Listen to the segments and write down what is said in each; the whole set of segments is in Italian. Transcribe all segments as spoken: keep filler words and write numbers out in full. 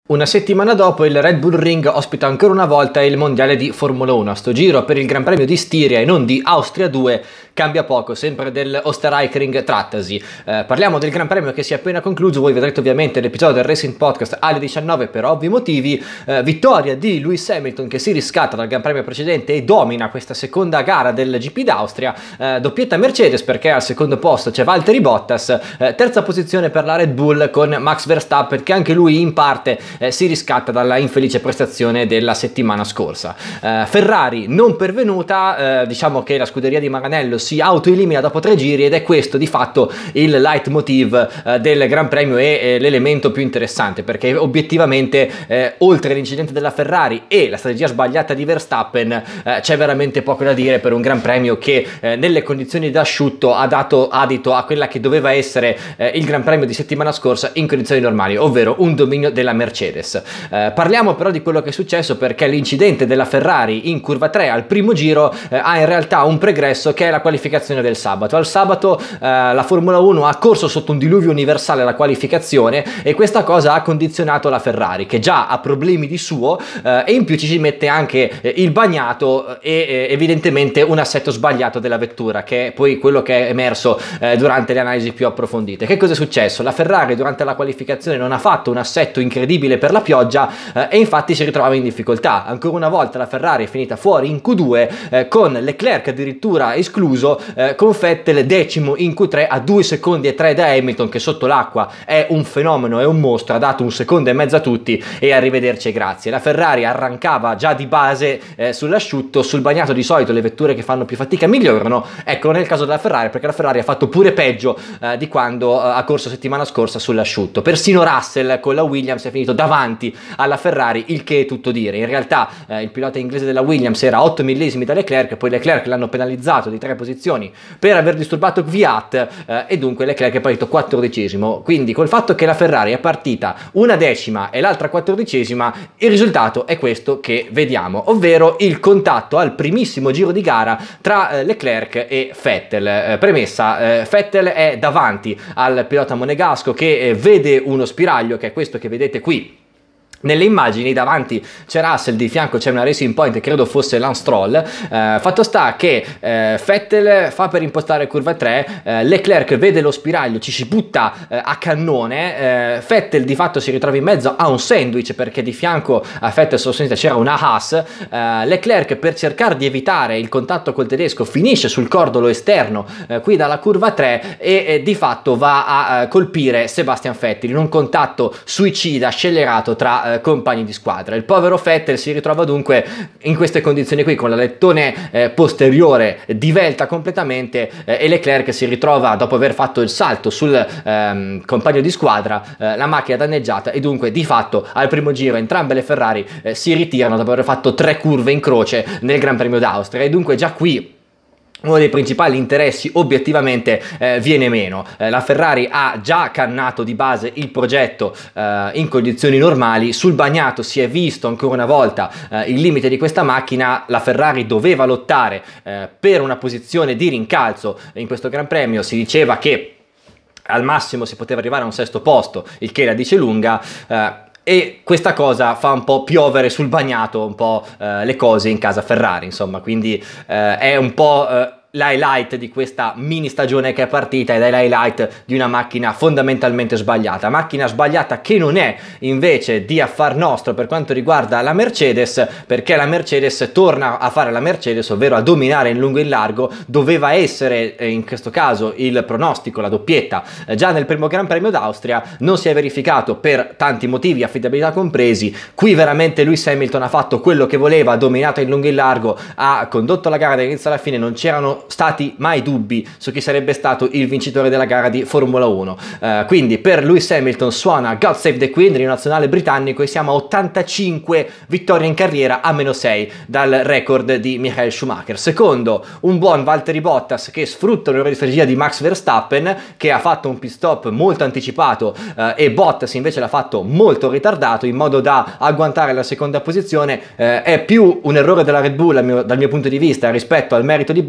Una settimana dopo il Red Bull Ring ospita ancora una volta il mondiale di Formula uno. A sto giro per il Gran Premio di Stiria e non di Austria due cambia poco, sempre del Österreichring trattasi. Eh, parliamo del Gran Premio che si è appena concluso, voi vedrete ovviamente l'episodio del Racing Podcast alle diciannove per ovvi motivi. Eh, vittoria di Lewis Hamilton che si riscatta dal Gran Premio precedente e domina questa seconda gara del G P d'Austria. Eh, doppietta Mercedes perché al secondo posto c'è Valtteri Bottas, eh, terza posizione per la Red Bull con Max Verstappen che anche lui in parte Eh, si riscatta dalla infelice prestazione della settimana scorsa. Eh, Ferrari non pervenuta, eh, diciamo che la scuderia di Maranello si autoelimina dopo tre giri ed è questo di fatto il leitmotiv eh, del Gran Premio e eh, l'elemento più interessante, perché obiettivamente eh, oltre l'incidente della Ferrari e la strategia sbagliata di Verstappen eh, c'è veramente poco da dire per un Gran Premio che eh, nelle condizioni d'asciutto ha dato adito a quella che doveva essere eh, il Gran Premio di settimana scorsa in condizioni normali, ovvero un dominio della Mercedes. Eh, parliamo però di quello che è successo, perché l'incidente della Ferrari in curva tre al primo giro eh, ha in realtà un pregresso che è la qualificazione del sabato. Al sabato eh, la Formula uno ha corso sotto un diluvio universale alla qualificazione e questa cosa ha condizionato la Ferrari, che già ha problemi di suo eh, e in più ci si mette anche eh, il bagnato e eh, evidentemente un assetto sbagliato della vettura, che è poi quello che è emerso eh, durante le analisi più approfondite. Che cosa è successo? La Ferrari durante la qualificazione non ha fatto un assetto incredibile per la pioggia eh, e infatti si ritrovava in difficoltà. Ancora una volta la Ferrari è finita fuori in Q due eh, con Leclerc addirittura escluso, eh, con Vettel decimo in Q tre a due secondi e tre da Hamilton, che sotto l'acqua è un fenomeno, è un mostro, ha dato un secondo e mezzo a tutti e arrivederci e grazie. La Ferrari arrancava già di base eh, sull'asciutto, sul bagnato di solito le vetture che fanno più fatica migliorano, ecco nel caso della Ferrari, perché la Ferrari ha fatto pure peggio eh, di quando eh, ha corso settimana scorsa sull'asciutto. Persino Russell con la Williams è finito davanti alla Ferrari, il che è tutto dire. In realtà eh, il pilota inglese della Williams era otto millesimi da Leclerc, poi Leclerc l'hanno penalizzato di tre posizioni per aver disturbato Kvyat eh, e dunque Leclerc è partito quattordicesimo. Quindi col fatto che la Ferrari è partita una decima e l'altra quattordicesima, il risultato è questo che vediamo, ovvero il contatto al primissimo giro di gara tra eh, Leclerc e Vettel. Eh, premessa, eh, Vettel è davanti al pilota monegasco che eh, vede uno spiraglio, che è questo che vedete qui nelle immagini. Davanti c'è Russell, di fianco c'è una Racing Point, credo fosse Lance Stroll. Eh, fatto sta che eh, Vettel fa per impostare curva tre, eh, Leclerc vede lo spiraglio, ci si butta eh, a cannone, eh, Vettel di fatto si ritrova in mezzo a un sandwich perché di fianco a Vettel sostanzialmente c'era una Haas. eh, Leclerc, per cercare di evitare il contatto col tedesco, finisce sul cordolo esterno eh, qui dalla curva tre e eh, di fatto va a eh, colpire Sebastian Vettel in un contatto suicida scellerato tra eh, compagni di squadra. Il povero Vettel si ritrova dunque in queste condizioni qui, con l'alettone eh, posteriore divelta completamente eh, e Leclerc si ritrova, dopo aver fatto il salto sul ehm, compagno di squadra, eh, la macchina danneggiata e dunque di fatto al primo giro entrambe le Ferrari eh, si ritirano dopo aver fatto tre curve in croce nel Gran Premio d'Austria e dunque già qui uno dei principali interessi obiettivamente eh, viene meno. Eh, la Ferrari ha già cannato di base il progetto eh, in condizioni normali. Sul bagnato si è visto ancora una volta eh, il limite di questa macchina. La Ferrari doveva lottare eh, per una posizione di rincalzo in questo Gran Premio. Si diceva che al massimo si poteva arrivare a un sesto posto, il che la dice lunga. eh, E questa cosa fa un po' piovere sul bagnato un po' eh, le cose in casa Ferrari, insomma, quindi eh, è un po' eh, l'highlight di questa mini stagione che è partita ed è l'highlight di una macchina fondamentalmente sbagliata. Macchina sbagliata che non è invece di affar nostro per quanto riguarda la Mercedes, perché la Mercedes torna a fare la Mercedes, ovvero a dominare in lungo e in largo. Doveva essere eh, in questo caso il pronostico, la doppietta, eh, già nel primo Gran Premio d'Austria, non si è verificato per tanti motivi, affidabilità compresi. Qui veramente Lewis Hamilton ha fatto quello che voleva, ha dominato in lungo e in largo, ha condotto la gara dall'inizio alla fine, non c'erano stati mai dubbi su chi sarebbe stato il vincitore della gara di Formula uno. Uh, quindi per Lewis Hamilton suona God Save the Queen, l'inno nazionale britannico, e siamo a ottantacinque vittorie in carriera, a meno sei dal record di Michael Schumacher. Secondo, un buon Valtteri Bottas che sfrutta un'errore di strategia di Max Verstappen, che ha fatto un pit stop molto anticipato uh, e Bottas invece l'ha fatto molto ritardato, in modo da agguantare la seconda posizione. Uh, è più un errore della Red Bull dal mio, dal mio punto di vista rispetto al merito di Bottas,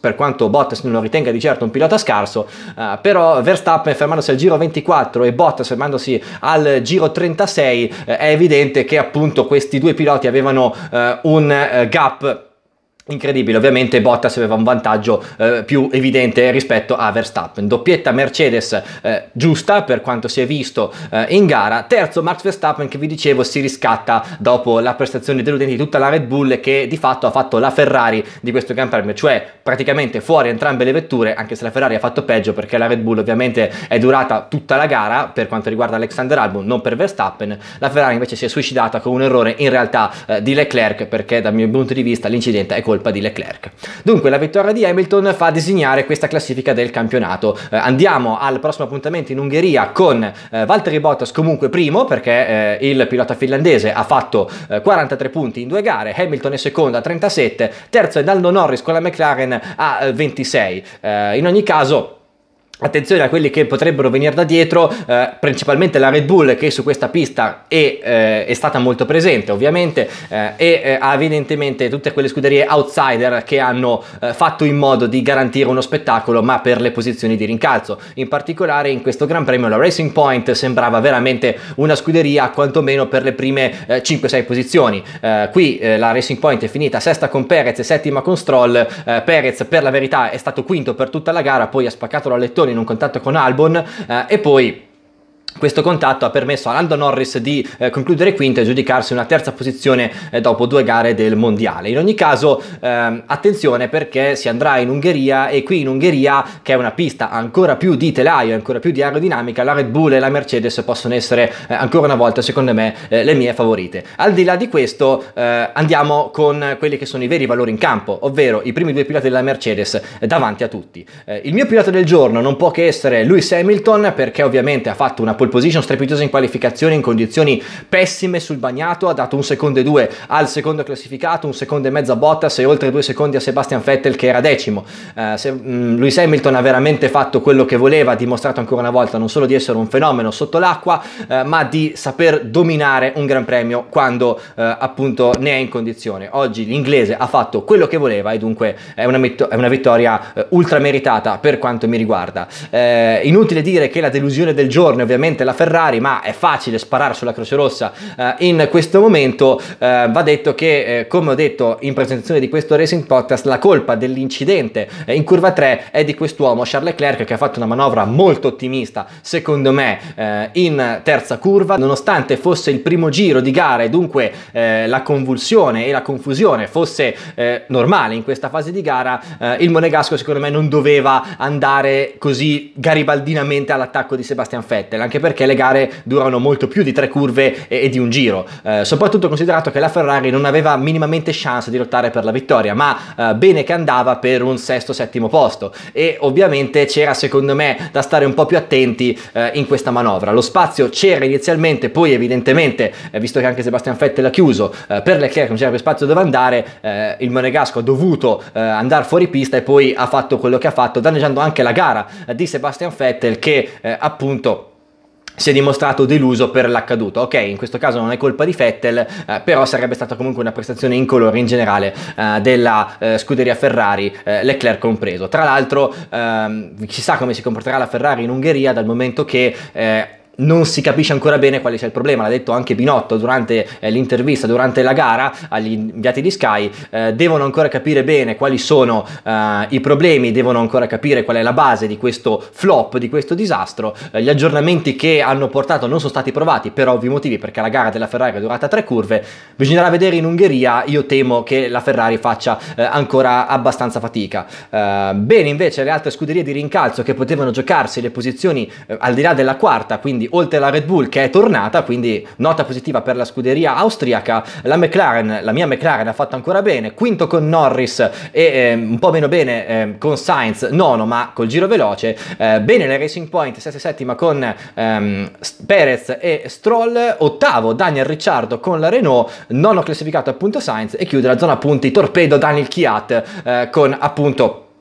per quanto Bottas non lo ritenga di certo un pilota scarso, uh, però Verstappen fermandosi al giro ventiquattro e Bottas fermandosi al giro trentasei, uh, è evidente che appunto questi due piloti avevano uh, un uh, gap incredibile. Ovviamente Bottas aveva un vantaggio eh, più evidente rispetto a Verstappen. Doppietta Mercedes eh, giusta per quanto si è visto eh, in gara. Terzo Max Verstappen, che vi dicevo si riscatta dopo la prestazione deludente di tutta la Red Bull, che di fatto ha fatto la Ferrari di questo Gran Premio, cioè praticamente fuori entrambe le vetture, anche se la Ferrari ha fatto peggio perché la Red Bull ovviamente è durata tutta la gara per quanto riguarda Alexander Albon, non per Verstappen. La Ferrari invece si è suicidata con un errore in realtà eh, di Leclerc, perché dal mio punto di vista l'incidente è colpa di Leclerc. Dunque la vittoria di Hamilton fa disegnare questa classifica del campionato. Eh, andiamo al prossimo appuntamento in Ungheria con eh, Valtteri Bottas comunque primo, perché eh, il pilota finlandese ha fatto eh, quarantatré punti in due gare, Hamilton è secondo a trentasette, terzo è Lando Norris con la McLaren a eh, ventisei. Eh, in ogni caso attenzione a quelli che potrebbero venire da dietro, eh, principalmente la Red Bull, che su questa pista è, eh, è stata molto presente ovviamente, eh, e eh, ha evidentemente tutte quelle scuderie outsider che hanno eh, fatto in modo di garantire uno spettacolo, ma per le posizioni di rincalzo. In particolare in questo Gran Premio la Racing Point sembrava veramente una scuderia quantomeno per le prime eh, cinque sei posizioni. Eh, qui eh, la Racing Point è finita sesta con Perez e settima con Stroll. eh, Perez per la verità è stato quinto per tutta la gara, poi ha spaccato la lettone in un contatto con Albon eh, e poi questo contatto ha permesso a Lando Norris di eh, concludere quinto e giudicarsi una terza posizione eh, dopo due gare del mondiale. In ogni caso ehm, attenzione, perché si andrà in Ungheria, e qui in Ungheria, che è una pista ancora più di telaio, ancora più di aerodinamica, la Red Bull e la Mercedes possono essere eh, ancora una volta secondo me eh, le mie favorite. Al di là di questo eh, andiamo con quelli che sono i veri valori in campo, ovvero i primi due piloti della Mercedes eh, davanti a tutti. Eh, il mio pilota del giorno non può che essere Lewis Hamilton, perché ovviamente ha fatto una pole position strepitosa in qualificazione in condizioni pessime sul bagnato, ha dato un secondo e due al secondo classificato, un secondo e mezzo a Bottas e oltre due secondi a Sebastian Vettel, che era decimo. Uh, se, um, Lewis Hamilton ha veramente fatto quello che voleva, ha dimostrato ancora una volta non solo di essere un fenomeno sotto l'acqua, uh, ma di saper dominare un Gran Premio quando uh, appunto ne è in condizione. Oggi l'inglese ha fatto quello che voleva e dunque è una, è una vittoria uh, ultra meritata per quanto mi riguarda. Uh, inutile dire che la delusione del giorno ovviamente la Ferrari, ma è facile sparare sulla Croce Rossa eh, in questo momento. Eh, va detto che eh, come ho detto in presentazione di questo Racing Podcast, la colpa dell'incidente eh, in curva tre è di quest'uomo Charles Leclerc, che ha fatto una manovra molto ottimista secondo me eh, in terza curva, nonostante fosse il primo giro di gara e dunque eh, la convulsione e la confusione fosse eh, normale in questa fase di gara. eh, il monegasco secondo me non doveva andare così garibaldinamente all'attacco di Sebastian Vettel, anche perché le gare durano molto più di tre curve e, e di un giro, eh, soprattutto considerato che la Ferrari non aveva minimamente chance di lottare per la vittoria, ma eh, bene che andava per un sesto settimo posto, e ovviamente c'era secondo me da stare un po' più attenti eh, in questa manovra. Lo spazio c'era inizialmente, poi evidentemente eh, visto che anche Sebastian Vettel l'ha chiuso, eh, per Leclerc non c'era più spazio dove andare, eh, il monegasco ha dovuto eh, andare fuori pista e poi ha fatto quello che ha fatto, danneggiando anche la gara eh, di Sebastian Vettel, che eh, appunto si è dimostrato deluso per l'accaduto. Ok, in questo caso non è colpa di Vettel, eh, però sarebbe stata comunque una prestazione incolore in generale eh, della eh, scuderia Ferrari, eh, Leclerc compreso. Tra l'altro ehm, chissà come si comporterà la Ferrari in Ungheria, dal momento che eh, non si capisce ancora bene quale sia il problema. L'ha detto anche Binotto durante eh, l'intervista, durante la gara agli inviati di Sky. Eh, devono ancora capire bene quali sono eh, i problemi, devono ancora capire qual è la base di questo flop, di questo disastro. Eh, gli aggiornamenti che hanno portato non sono stati provati per ovvi motivi, perché la gara della Ferrari è durata tre curve. Bisognerà vedere in Ungheria. Io temo che la Ferrari faccia eh, ancora abbastanza fatica. Eh, bene invece le altre scuderie di rincalzo, che potevano giocarsi le posizioni eh, al di là della quarta, quindi oltre alla Red Bull che è tornata, quindi nota positiva per la scuderia austriaca. La McLaren, la mia McLaren ha fatto ancora bene, quinto con Norris e eh, un po' meno bene eh, con Sainz, nono ma col giro veloce. Eh, bene le Racing Point, sesta e settima con ehm, Perez e Stroll, ottavo Daniel Ricciardo con la Renault, nono classificato appunto Sainz, e chiude la zona punti torpedo Daniel Kvyat eh, con appunto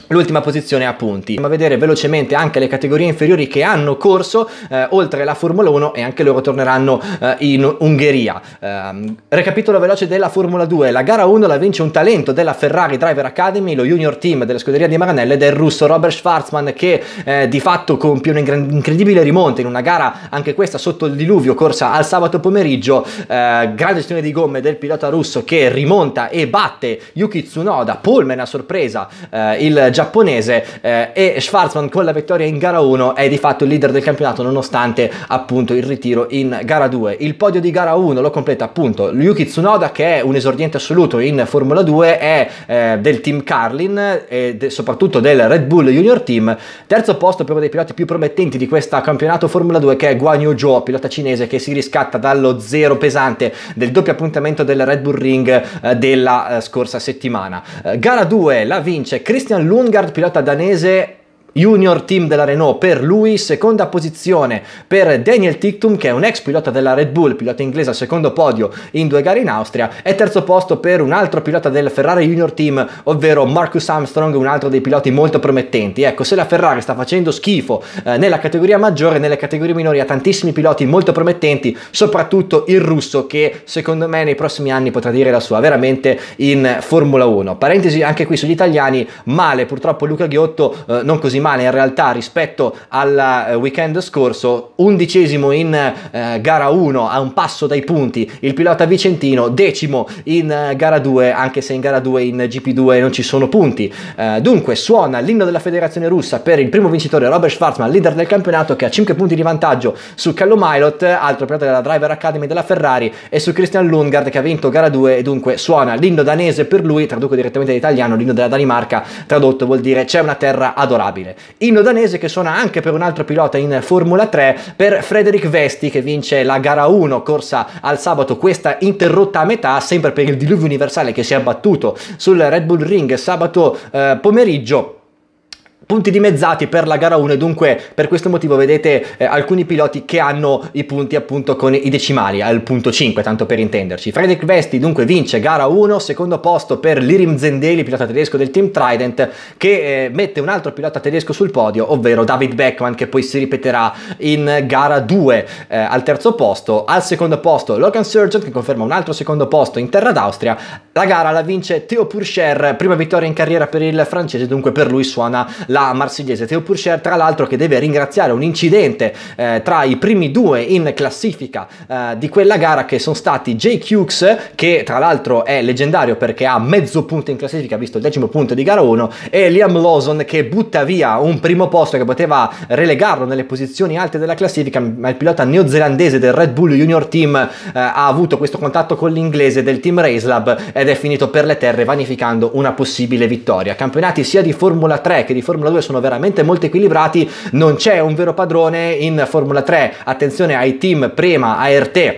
l'ultima posizione a punti. Andiamo a vedere velocemente anche le categorie inferiori che hanno corso eh, oltre la Formula uno, e anche loro torneranno eh, in Ungheria. Eh, recapitolo veloce della Formula due: la gara uno la vince un talento della Ferrari Driver Academy, lo junior team della scuderia di Maranello, ed è il russo Robert Schwarzman, che eh, di fatto compie un incredibile rimonta in una gara, anche questa sotto il diluvio, corsa al sabato pomeriggio. Eh, grande gestione di gomme del pilota russo, che rimonta e batte Yuki Tsunoda, poleman a sorpresa eh, il giapponese, eh, e Schwarzman con la vittoria in gara uno è di fatto il leader del campionato, nonostante appunto il ritiro in gara due. Il podio di gara uno lo completa appunto Yuki Tsunoda, che è un esordiente assoluto in Formula due, è eh, del team Carlin e de soprattutto del Red Bull Junior Team. Terzo posto per uno dei piloti più promettenti di questo campionato Formula due, che è Guan Yu Zhou, pilota cinese che si riscatta dallo zero pesante del doppio appuntamento del Red Bull Ring eh, della eh, scorsa settimana. Eh, gara due la vince Christian Lundgaard, pilota danese, junior team della Renault per lui. Seconda posizione per Daniel Ticktum, che è un ex pilota della Red Bull, pilota inglese, al secondo podio in due gare in Austria. E terzo posto per un altro pilota del Ferrari junior team, ovvero Marcus Armstrong, un altro dei piloti molto promettenti. Ecco, se la Ferrari sta facendo schifo eh, nella categoria maggiore, nelle categorie minori ha tantissimi piloti molto promettenti, soprattutto il russo, che secondo me nei prossimi anni potrà dire la sua veramente in Formula uno. Parentesi anche qui sugli italiani: male purtroppo Luca Ghiotto, eh, non così male in realtà rispetto al weekend scorso, undicesimo in eh, gara uno, a un passo dai punti il pilota vicentino, decimo in eh, gara due, anche se in gara due in G P due non ci sono punti. Eh, dunque suona l'inno della federazione russa per il primo vincitore Robert Schwarzman, leader del campionato, che ha cinque punti di vantaggio su Callum Ilott, altro pilota della Driver Academy della Ferrari, e su Christian Lundgaard, che ha vinto gara due, e dunque suona l'inno danese per lui. Traduco direttamente dall'italiano: l'inno della Danimarca, tradotto vuol dire c'è una terra adorabile. Inno danese che suona anche per un altro pilota in Formula tre, per Frederik Vesti, che vince la gara uno corsa al sabato, questa interrotta a metà sempre per il diluvio universale che si è abbattuto sul Red Bull Ring sabato eh, pomeriggio. Punti dimezzati per la gara uno, e dunque per questo motivo vedete eh, alcuni piloti che hanno i punti appunto con i decimali al punto cinque, tanto per intenderci. Frederik Vesti dunque vince gara uno, secondo posto per Lirim Zendeli, pilota tedesco del team Trident, che eh, mette un altro pilota tedesco sul podio, ovvero David Beckman, che poi si ripeterà in gara due. Eh, al terzo posto, al secondo posto Logan Sargent, che conferma un altro secondo posto in terra d'Austria. La gara la vince Theo Pourchaire, prima vittoria in carriera per il francese, dunque per lui suona la marsigliese. Theo Pourchaire, tra l'altro, che deve ringraziare un incidente eh, tra i primi due in classifica eh, di quella gara, che sono stati Jake Hughes, che tra l'altro è leggendario perché ha mezzo punto in classifica visto il decimo punto di gara uno, e Liam Lawson, che butta via un primo posto che poteva relegarlo nelle posizioni alte della classifica, ma il pilota neozelandese del Red Bull Junior Team eh, ha avuto questo contatto con l'inglese del team Racelab ed è finito per le terre, vanificando una possibile vittoria. Campionati sia di Formula tre che di Formula due sono veramente molto equilibrati, non c'è un vero padrone in Formula tre. Attenzione ai team Prema, A R T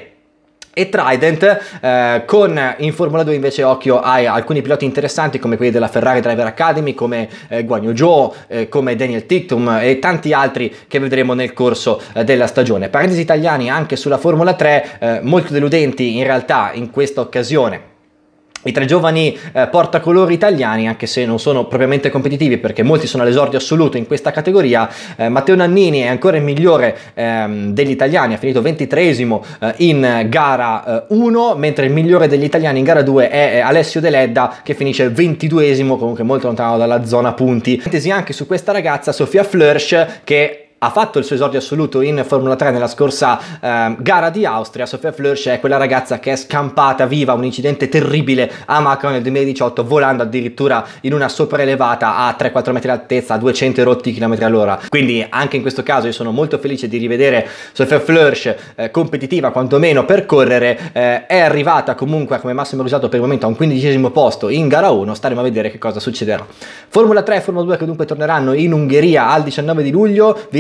e Trident, eh, con in Formula due invece occhio a alcuni piloti interessanti come quelli della Ferrari Driver Academy, come eh, Guan Yu Zhou, eh, come Daniel Ticktum e tanti altri che vedremo nel corso eh, della stagione. Parentesi italiani anche sulla Formula tre, eh, molto deludenti in realtà in questa occasione i tre giovani eh, portacolori italiani, anche se non sono propriamente competitivi perché molti sono all'esordio assoluto in questa categoria. eh, Matteo Nannini è ancora il migliore ehm, degli italiani, ha finito ventitreesimo eh, in gara uno, mentre il migliore degli italiani in gara due è, è Alessio Deledda, che finisce ventiduesimo, comunque molto lontano dalla zona punti. Parentesi anche su questa ragazza, Sofia Flörsch, che ha fatto il suo esordio assoluto in Formula tre nella scorsa eh, gara di Austria. Sofia Flörsch è quella ragazza che è scampata viva un incidente terribile a Macau nel duemiladiciotto, volando addirittura in una sopraelevata a tre quattro metri d'altezza a duecento rotti chilometri all'ora. Quindi anche in questo caso io sono molto felice di rivedere Sofia Flörsch eh, competitiva quantomeno per correre. Eh, è arrivata comunque come massimo risultato per il momento a un quindicesimo posto in gara uno, staremo a vedere che cosa succederà. Formula tre e Formula due che dunque torneranno in Ungheria al diciannove di luglio. Vi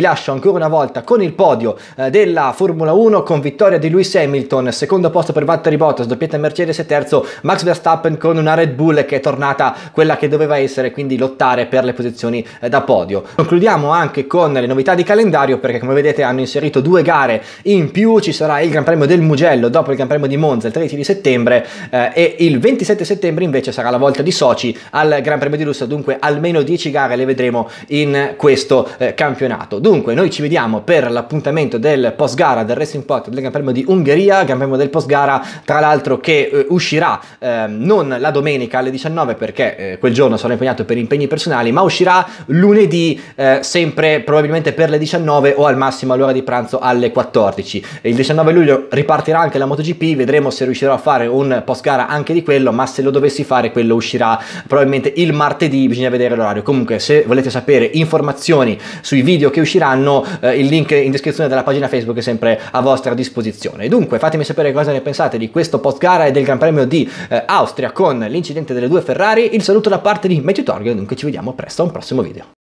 lascio ancora una volta con il podio eh, della Formula uno, con vittoria di Lewis Hamilton, secondo posto per Valtteri Bottas, doppietta Mercedes e terzo Max Verstappen con una Red Bull che è tornata quella che doveva essere, quindi lottare per le posizioni eh, da podio. Concludiamo anche con le novità di calendario, perché come vedete hanno inserito due gare in più. Ci sarà il Gran Premio del Mugello dopo il Gran Premio di Monza il tredici di settembre eh, e il ventisette settembre invece sarà la volta di Sochi al Gran Premio di Russia, dunque almeno dieci gare le vedremo in questo eh, campionato. Dunque noi ci vediamo per l'appuntamento del post gara del Racing Point del Gran Premio di Ungheria, Gran Premio del post gara tra l'altro che eh, uscirà eh, non la domenica alle diciannove, perché eh, quel giorno sono impegnato per impegni personali, ma uscirà lunedì eh, sempre probabilmente per le diciannove o al massimo all'ora di pranzo alle quattordici. Il diciannove luglio ripartirà anche la MotoGP, vedremo se riuscirò a fare un post gara anche di quello, ma se lo dovessi fare quello uscirà probabilmente il martedì, bisogna vedere l'orario. Comunque se volete sapere informazioni sui video che usciranno, eh, il link in descrizione della pagina Facebook è sempre a vostra disposizione. Dunque fatemi sapere cosa ne pensate di questo post gara e del Gran Premio di eh, Austria con l'incidente delle due Ferrari. Il saluto da parte di Matthew Torger, dunque ci vediamo presto a un prossimo video.